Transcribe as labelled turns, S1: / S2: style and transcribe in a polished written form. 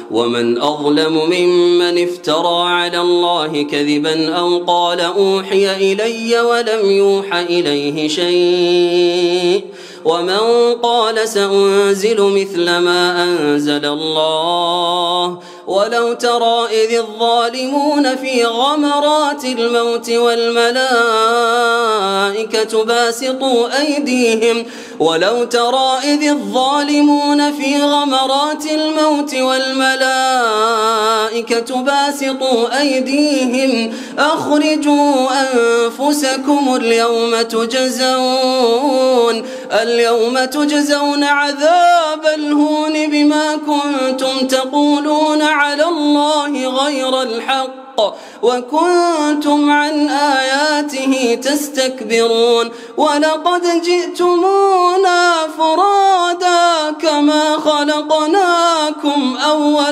S1: ومن أظلم ممن افترى على الله كذبا أو قال أوحي إلي ولم يوح إليه شيء ومن قال سأنزل مثل ما أنزل الله ولو ترى إذ الظالمون في غمرات الموت والملائكة باسطوا أيديهم أخرجوا أنفسكم اليوم تجزون عذاب الهون بما كنتم تقولون على الله غير الحق وكنتم عن آياته تستكبرون ولقد جئتمونا فرادا كما خلقناكم أول